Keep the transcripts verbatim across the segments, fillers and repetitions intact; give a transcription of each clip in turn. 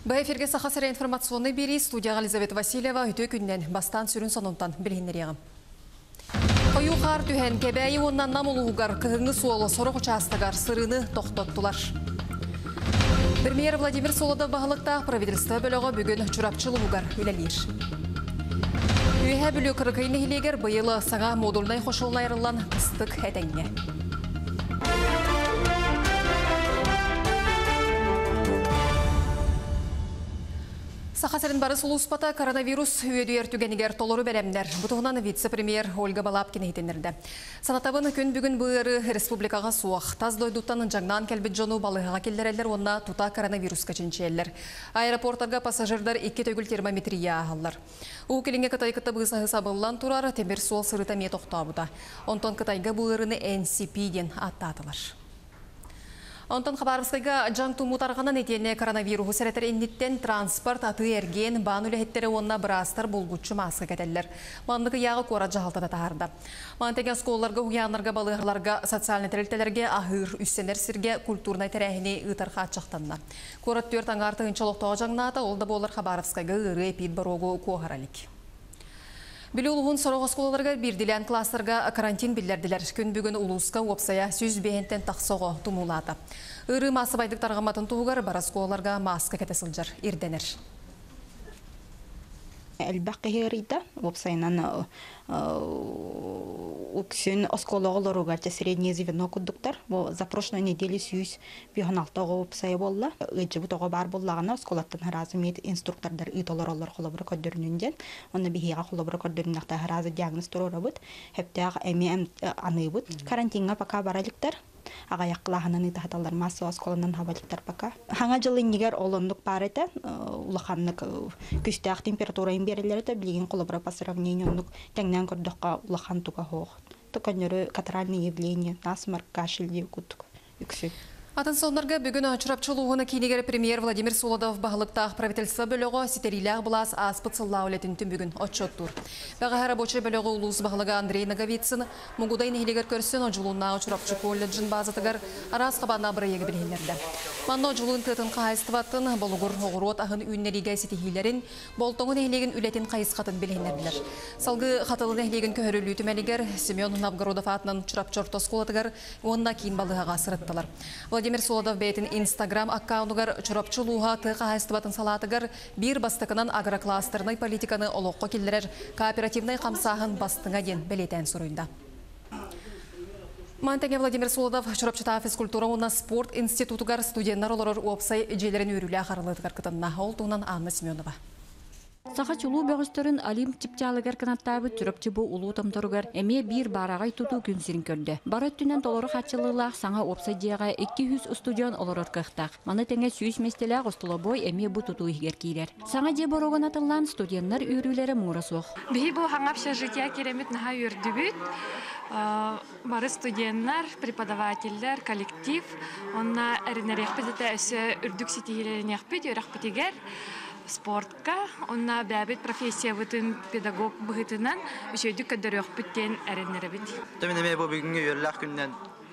Бай эфирге сахасыра информационный бери студияға Елизавета Васильева үті күннен бастан сүрін сонунтан білгендер еғім. Қойу қар түхен кебәйі оннан намылуғар кығыңы суолы сорық участығар сырыны тоқтоттылар. Премьер Владимир Солодов бағылықта правительство бөлігі бүгін чурапчылуғар үләлер. Үйе бүлі қырықайны хилегер бұйылы саңа модулнай қошылына айрылан қыстық әтәңе. Сахасырын бары сұлуспата коронавирус үйедуер түгенігер толыру бәлемдер. Бұтығынан вице-премьер Ольга Балапкина етенерді. Санатабын күн бүгін бұйыры республикаға суақ. Таз дойдуттанын жаңнан кәлбет жону балығыға келдерелер, онна тута коронавируска ченчелер. Аэропорттарға пассажирдар екі төгіл термометрия ағалар. Уу келінге кытай кыта бұғысағы сабылан тұрар, темір суол сырыта мет оқтабыда. Онтон кытайға бұйырыны эн си пи ден аттатылар. Онтон хабарыбызға жаң тумутарғанан етене коронавирус сәрәтер инниттен транспорт аты әрген бан үләхеттері онына бірастар болғучы масқа кәтелілер. Мандығы яғы қора жағалтыда тағырды. Мантеген сколларға, ұянларға, балығыларға, социальный тәрелтелерге, ахыр, үссенер сірге, культурнай тәрәхіне ұтарға атшақтанна. Корат төрт аңарты ұнчалықтағы жаңнаты, олда болар хабарыбызға ғыры эпид барогу қоғаралік. Білі ұлығын сұрағы сколаларға бірділен кластарға карантин білдерділер. Күн бүгін ұлысқа опсая сүз бейінтен тақсоғы тұмулады. Үрі масы байдықтарға матын тұғығар бара сколаларға маска кәтесілжар ирденер. Әлбәқі херейді, опсайынан үксін оскологыларығарча среднее звено күддіктар. За прошлой неделе сүйіз бейханалттағы опсайы болла. Үджі бұтығы бар боллағына осколаттан харазы мейді инструктордар үйтолар олар қолабыры көддерінінден. Оны бейхеға қолабыры көддерінақта харазы диагноз тұрора бұд. Хептәғ әме аны бұд. Карантинға пока баралықтар. Аға яқылағынан итахаталар масы осколынан хабалықтар пока. Хаңа жылы негер олындық бар еті, улаханлық күстәқ температурайын берілері білген қолабыра по сравнению ондық тәңнен көрдіққа улахан тұға хоқ. Тұқаныры катаральный явление, насмарк, кашель деу күттік үксі. Атын сонларға бүгін чурапчылуғыны кейнегері премьер Владимир Солодов бағылықтақ правительство бөлігі сетерилях бұлас аспыцылла олетін түн бүгін отчоттур. Баға рабочий бөлігі ұлыс бағылығы Андрей Наговицын мұғыдай нехилегер көрсін оджылуынна чурапчы колледжін базатығар арас қабана бір егі білгендерді. Манна оджылуын тытын қайыстываттын болуғыр оғырот ағын үйіннеріге сетихилерін болтоңы нехилеген үлетін қайысқатын білгендерділер. Салғы қатылы нехилеген көхірілі түмәлігер Семен Новгородов атынан чурапчорто сколатығар онна кейін балығаға сырыттылар. Владимир Солодов бейтін Инстаграм аккаунугар чурапчылуға тыға хайстыбатын салатыгар бір бастықынан агрокластерный политиканы олоққа келдерер кооперативный қамсағын бастыңа ден білетен сұрыйында. Мантеге Владимир Солодов чурапчыта физкультура уна спорт институтугар студенттар олорор опсай желерін үрілі ақарылытығар кытынна ол туынан Анна Семенова. Саха чулу бөгістерін алим чипчалыгар канаттабы түріпчі бұ ұлу тамторугар әме бір барағай тұту күнсерін көрді. Бары түнен толоры қатчылылақ саңа опсай дияға екі жүз студион олорор қықтақ. Маны тәңе сүйіс местеләқ ұстылы әме бұ тұту игер кейлер. Саңа де борогын атылан студенттар үйрілері мұра соқ. Бейі бұл хаңап жития керемет наға үрді бүт. Бары студенттар, преподавательдер, коллектив. Онна әрінерек бізіті өсі үрдік сетігелерінек бүт, өрек бітігер. Спортка, онна бәбет профессия бұтын педагог бұғытынан үшөйдік көдірек бүттен әрінері біт. Төмен әме бұл бүгінгі өрләқ күннен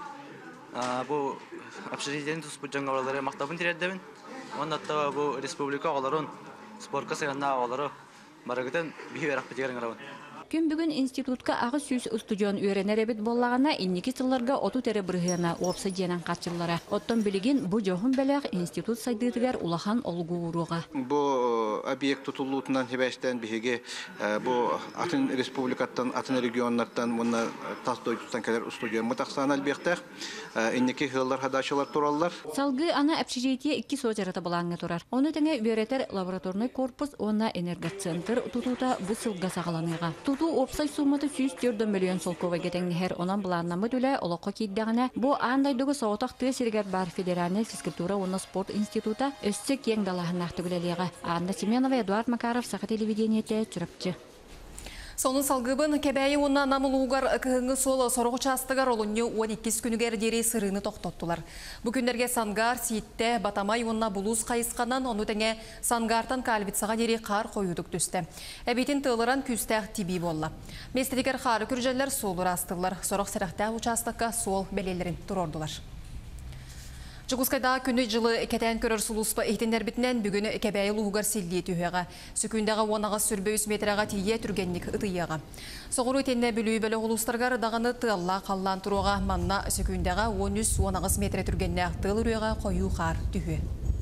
бұл общежитиен тұспыт жаңға олары мақтабын терердебін. Оннатта бұл республика оларын спортқа сайғанна олары барығытын бейі өрақ бітегерін қарауын. Күн бүгін институтка ағы сүйіс студион үйренеребет боллағына иннеки сылларға оту тәрі бірғына опсы денен қатшылары. Оттон білеген бұ жоғын бәләқ институт сайдыдығар улахан олғы ұруға. Бұ объект тұтылуытынан хебәштен бігі бұ атын республикаттан, атын регионнаттан мұны тасдой тұтан кәлер студион мұтақсан әлбектәқ. Иннеки ғылар хадашылар тұралар. Салғы ана общежитие iki соjarata балаңы тұрар. Оны тәңе өретер лабораторный корпус, оны энергоцентр тұтута бұ сылға сағаланыға. Туту опсай сумматы сүйіс төрді миллион солкова кетеңнігер онан бұланнамы дүлі олыққа кейдіғіне. Бұ андайдығы соғытақ ты сергер бар федеральный физкультура оны спорт института өсті кең далағын ақтығылеліға. Анна Семенова, Эдуард Макаров, Сақа телевидениеті түріпчі. Соның салғыбын кәбәйі онна намылуғар кіңі солы сорғы частығар олыны он екі күнігер дері сырыны тоқтоттылар. Бүкіндерге сангар, сиетті, батамай онна бұлуыз қайысқанан, оны тәңе сангартан калбитсаға дері қар қойудық түсті. Әбетін тылыран күстәқ тиби болла. Местедекер қары күржелер солыр астылар, сорық сәріқтәқ участыққа сол бәлелерін тұрордылар. Чугускайда күні жылы кәтән көрір сұлуспа ehtinler бітінен бүгіні кәбәйі луғығар селдей түйеға. Сүкіндегі онаға сүрбөйіс метраға тие түргенник ұтыйыға. Соғыру етенне бүлі бөлі ғылустарғар дағаны тылла қаллан тұруға манна сүкіндегі он үш онағыз метре түргенне тыл үріға қойу қар түйе.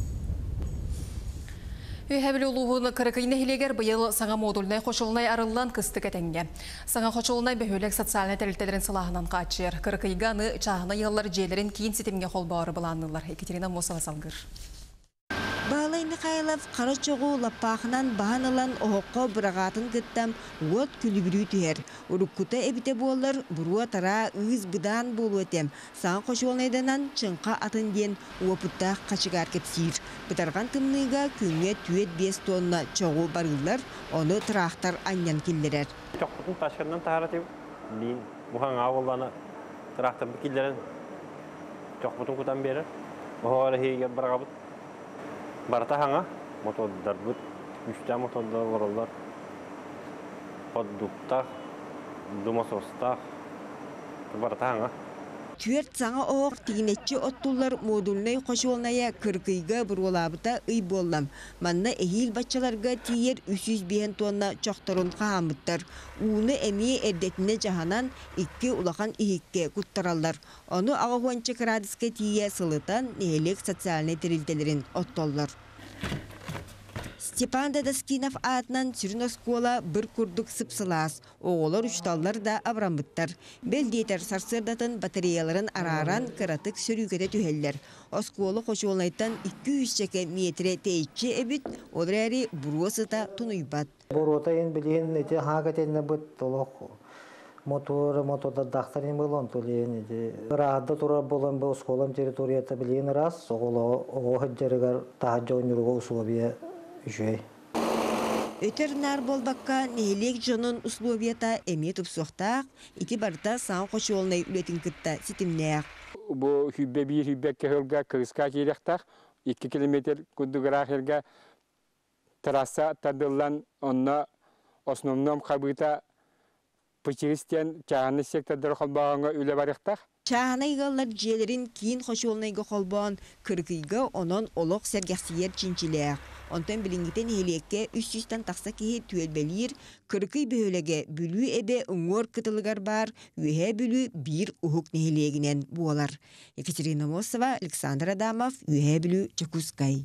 Үйәбілі ұлуғын қырықыйны хелегер бұйыл саңа модулнай қошылынай арылан қысты кәтенге. Саңа қошылынай бөхөлік социальный тәрілтелерін сылағынан қачыр. Қырықыйғаны чағына еллар жерлерін кейін сетімге қол бауыры бұланылар. Екатерина Мосова салғыр. Балай Михайлов қара чоғу лаппақынан бағанылан оғыққа бұрағатын күттім от күлібірі түйер. Үріккута әбіте болыр, бұруа тара үз бұдан болу өтем. Саң қошуылнайданан чыңқа атын ден уапыттақ қачығар кепсейір. Бұтарған тымныйға күнге түйет бес тонна чоғу барылар, оны тұрақтар аньян келдерер. Чоқпытын ташқыннан тағаратып, мен мұхан ауылданы тұрақтар бүкелдерін чоқпытын күтан берір. Мұхағары хейгер барғабыт. Барта хаңа мотордар бут, үчтә мотордар варалар. Поддуктах, думасостах. Барта хаңа. Түйерт саңа оғыр тигінетчі оттулар модулнай қошуылная кыркыйға бұролабыта үй боллам. Манна әйіл бачаларға тиер үч жүз бес тонна чоқтырын қағамыттар. Уыны әмей әрдетіне жағанан икке улақан ихикке күттаралар. Оны ағуанчы крадысқа тие сылытан нелек социальный терилтелерін оттоллар. Степан Дадаскинов атынан сүрін оскола бір күрдік сыпсылас. Оғылар үшталлар да абрамбыттар. Белдейтер сарсырдатын батареяларын араран кыратык сүрігеде түхеллер. Осколы қошуылайттан екі жүз метре тейчі әбіт, олар әрі бұруасыта тұнуйбат. Бұруата ең білген әте хағателіне бұт толық моторы, моторда дақтарын болын төлейін. Рағады тұра болын бұл осколам территорията білген рас, оғы хыджарығар тағаджа ойнырға ұсылабия үшей. Өтер нар болбаққа нелек жонын условията әмет ұпсуқтақ, ити барда саң қошуылнай үлетін күтті сетімнеяқ. Бұл хүббе бір хүббе көхілға кығысқа керектақ, екі километр күдігірақ ерге трасса тадылан онна основном қабыта пычығыстен чағаны сектордар қолбағанға үлі барықтақ. Чағанайғалар желерін кейін қошуылнайғы қолбағын кіргігі онын олық сәргәқсиер чинчилеяқ. Онтан білінгітен хелекке үш жүзден тақса кейі түелбелер, кіргій бөліге бүлі әбе ұңғыр кытылығар бар, өйе бүлі бір ұхық нехелегінен болар. Екатерина Мосова, Александр Адамов, өйе бүлі Чакускай.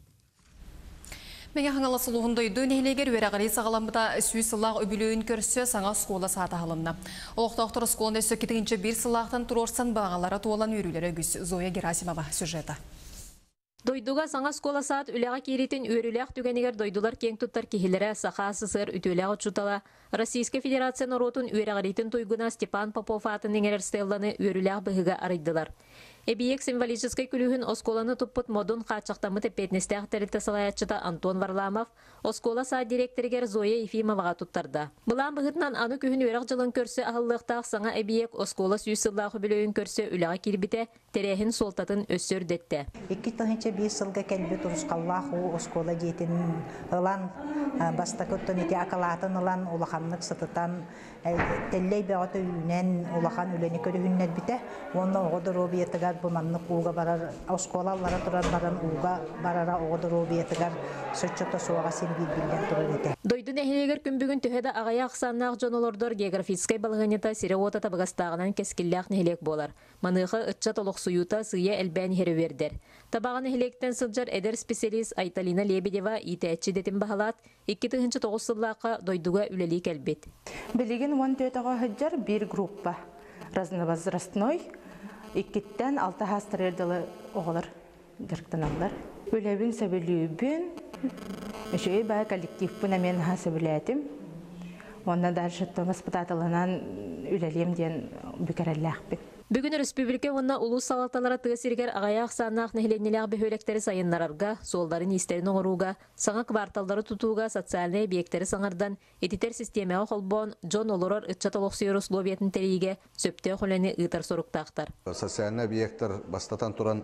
Мәне хаңала сұлуғындойды нехелегер өрәғарей сағаламыда сүй сылақ өбілуін көрсі саңа скола саата халынна. Олықтақтыр сколында сөкетігінші бір сылақтан тұрорсан бағалары туолан өрілері күз. Зоя Герасимова сюжета. Дойдуга саңа скола саат үләға керетін өріләқ түгенегер дойдулар кең тұттар кехілері сақа сысыр үтөләғы чутала. Российская Федерация норотун өрәғаретін тойгуна Степан Попов атын еңерер стелланы өріләқ бұғыға арайдылар. Эбиек символической күлігін осколаны тұппыт модун қачақтамы тепетнестәқ тәрітті салаятчыта Антон Варламов, оскола саат директоригер Зоя Ефимоваға тұттарда. Бұлан бұғытнан аны күхін өрәқ жылын көрсі ағылықтақ саңа эбиек оскола сүйсіллағы білөйін көрсі үләға келбіте терехін солтатын өссөр детті. Екі тұхынча бес сылға кәлбі тұрысқаллақ о оскола дейтін ылан баста көттін еті ақалатын ылан олақанлық сытытан тәллей бәғаты үйінен олақан үләне көрі хүннәр біте. Онна оғыдыр обиетігар бұманлық уға барар, осколалары тұрар баран уға барара оғыдыр обиетігар сөтчөті суаға сен білбілден тұрар еті. Дойдun ehliger күнбүгүн төһәдә агая аксаннак жонолордор географической балыгынята сиреота табагастагынан кескиллях нехлек болар. Маныгы ытча толок суюта сыя элбән хервердер. Табаган эхлектен сылжар эдер специалист Айталина Лебедева итәчи детин баһалат икки тыгынчы тогуз сыллакка дойдуга үлели келбет. Билеген он төтөгө хыджар бир группа разновозрастной иккиттен алты хастрелдалы оголар директаналар. Үлебин сөбөлүбүн Еще бай коллектив пунамен хасабилятим. Онна дальше Томас Пататаланан үлелем ден бүкәрәлләхбит. Бүгін республика онна улус салаталара тыгысыргер агаяк санак нехленнеләк бөхөлектәре сайыннарга, солдарын истерин оңоруга, саңа кварталдары тутууга, социальный объекттери саңардан этитер системага холбон Джон Олорор ытчаталыксыр условиятын териге сөптө холени ытар соруктактар. Социальный объекттер бастатан туран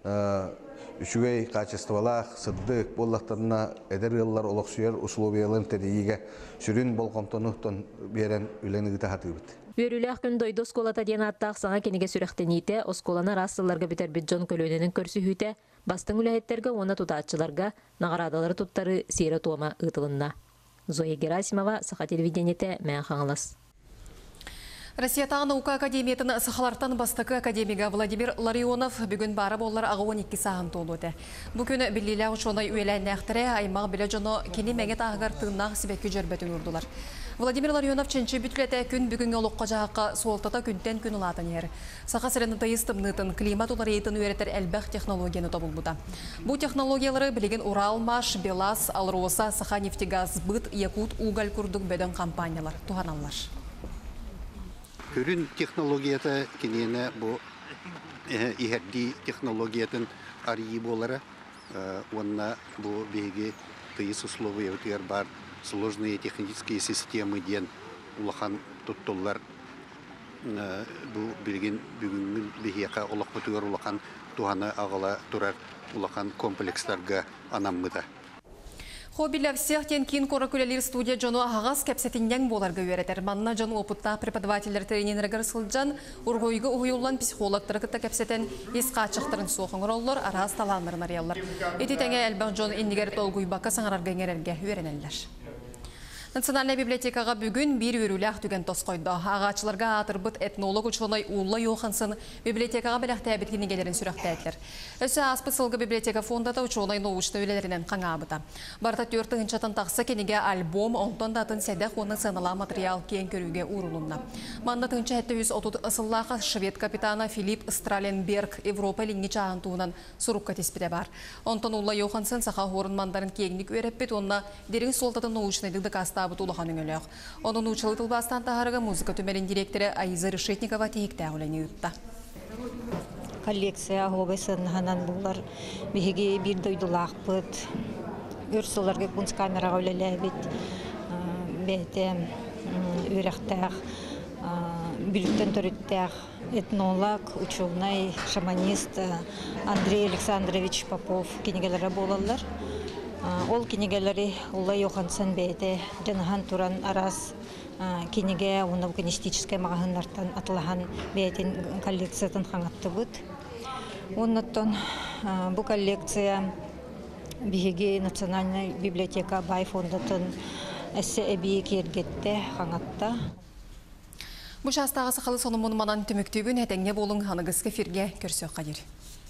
үшүгей качестволах сыддык боллактарына эдер йыллар олоксуер условияларын териге сүрүн болгомтонуктон берен үлени ыта хатыбыт. Үйрүлэх күн дойду осколата диэн аттаах саңа кенеге сүрәхтените, осколана рассыларга битербит Джон көлөненин көрсүхүтэ, бастың үлэхеттерге оны тутаатчыларга, нағарадалары туттары сире туома ытылынна. Зоя Герасимова, Саха телевидениете, Мән Хаңалас. Россиятағы наука академиятын сахалартан бастықы академига Владимир Ларионов бүгін бары болар ағуан екі сағын толуды. Бүгін білілі ұшонай өйлән әқтірі аймақ білі жоны кені мәңет ағығар тыңнақ сібеккі жөрбетін ұрдылар. Владимир Ларионов ченче бүтләті күн бүгінгі олыққа жағаққа суалтата күнтен күн ұлатын ер. Сақа сірені тайыстымнытын климат оларайтын өретер әлбәқ технологияны тобыл бұда. Бұл технологиялары білеген Уралмаш, Белас, Алроса, Саха нефтегаз, Быт, Якут, Угаль күрдік бөдін компаниялар, туғаналар. Көрін технологията кенені бұл ихерди технологиятын арии болары, онна бұл беге тыйыс условия өтер бар сложные технические системы ден улахан туттулар бұл білген бүгінгі бейеқа улақ бұтығыр улахан туғаны ағыла тұрар улахан комплекстарға анамғыда. Хоббилер всех тен кин кора күлелер студия жону ағас кәпсетінен боларға өретер. Манна жону опытта преподавателер тренинергер сылджан, ургойғы ұйылан психологтары кітті кәпсетен есқа ачықтырын соқыңыр олар, араз таланларын ариялар. Эти тәңе әлбәң жон иннигер толгуй баққа саңарарға еңерерге өйренелер. Национальная библиотекаға бүгін бір өріләқ түген тос қойды. Ағачыларға атырбыт этнолог ұчылынай ұлы йоқансын библиотекаға біләқті әбіткені келерін сүрәқті әділер. Өсі аспы сылғы библиотека фондата ұчылынай ноғышты өлелерінен қаңа абыта. Барта төрті ғынчатын тақсы кенеге альбом, онтон датын сәдәқ оны сынала материал кен көріге ұрылынна. Манда тыңчы әтті жүз отыз ысыллаға швед капитаны Филипп Страленберг Европа линги чағын туынан сұрыққа теспіде бар. Онтон ұлы йоқансын сақа орын мандарын кейінік өреппет онына дерің солтатын ноғышынайдықты каста Оның учылы тылбастан тағарыға музыка төмерін директоры Айза Решетникова тейікті әуләне үтті. Коллекция ағылығы сынғанан бұлар бейге бір дойдылақ бұд, өрсілерге күнс камераға өлелі бет, бәтем, өріқтәқ, бүліктен түріттәқ, этнолог, учылнай, шаманист Андрей Александрович Попов кенегелері болалар. Ол кенегелері Улла Йохансон бәйті жаныған туран арас кенеге оны генетический мағағынлартан атылаған бәйтін коллекциятын қаңатты бұд. Оннаттан бұл коллекция бігеге национальный библиотека бай фондатын әсі әбейі кергетті қаңатты. Бұл жастағы сақалы сонымын манан түміктігін әтәңне болың ханығыз кефирге көрсек қадер.